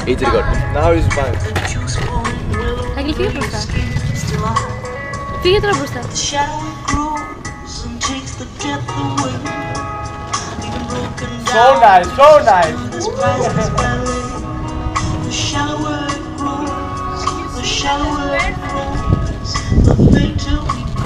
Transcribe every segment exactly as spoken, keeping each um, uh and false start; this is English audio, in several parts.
It's good. Now he's fine. Aquele fica brustar. Fica pra brustar. So nice, so nice. The shallower it grows, the shallower it grows, the fainter we go.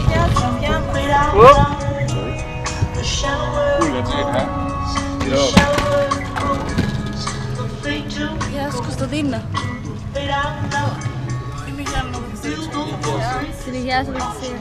The shallower it grows, the shallower it grows, the fainter we go. Yes, Konstantina. Fade out now. Se ligar, vai ser.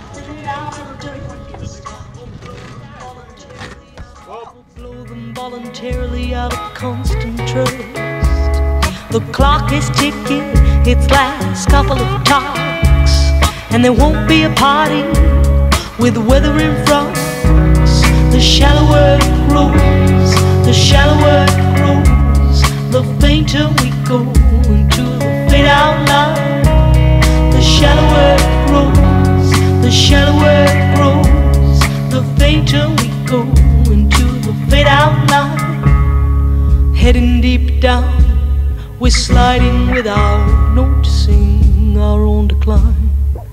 Blow them voluntarily out of constant trust. The clock is ticking its last couple of talks, and there won't be a party with weather in front. The shallower it grows, the shallower it grows, the fainter we go into the fade out line. The shallower it grows, the shallower it grows, the fainter we go into the fade out line. Heading deep down, we're sliding without noticing our own decline.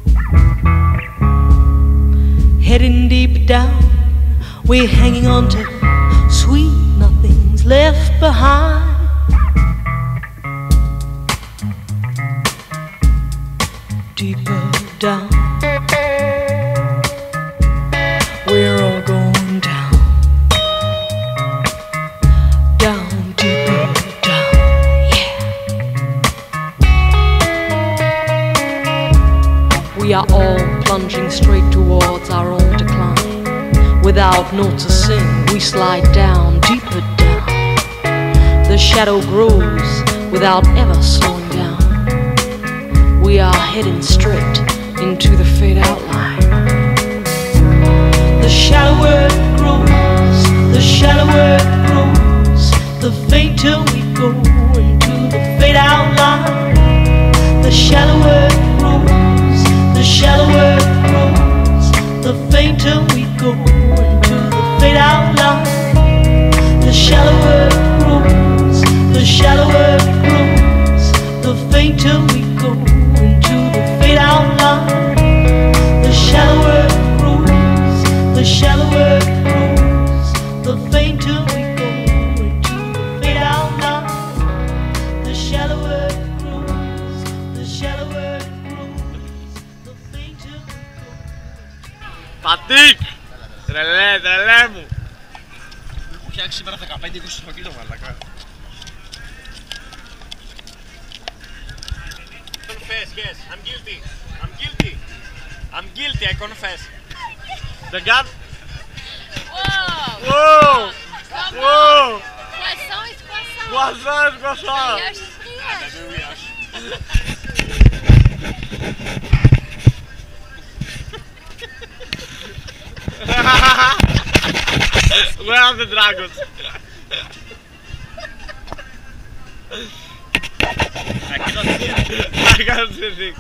Heading deep down, we're hanging on to sweet nothings left behind. Deeper down, we're all going down. Down, deeper down, yeah. We are all plunging straight towards our own decline. Without noticing, we slide down, deeper down. The shadow grows without ever slowing down. We are heading straight into the fade out line. The shallower it grows, the shallower it grows, the fainter we go into the fade out line. The shallower it grows, the shallower it grows, the fainter we go into the fade out line. The shallower it grows, the shallower it grows, the fainter we go into the fade out line. The shallower it grows, the shallower it grows, the fainter we go into the fade out line. The shallower it grows, the shallower it grows, the fainter we go. Πατήκ! Τρελέ, τρελέ μου! Μου έχω φτιάξει σήμερα δεκαπέντε είκοσι κιλό μαλακά. Confess, yes, I'm guilty. I'm guilty. I'm guilty, I confess. The gun? Uou! Uou! Uou! Croissant et croissant! Croissant, croissant! Brioche et brioche! Where are the dragons? I cannot see it. I can't see it.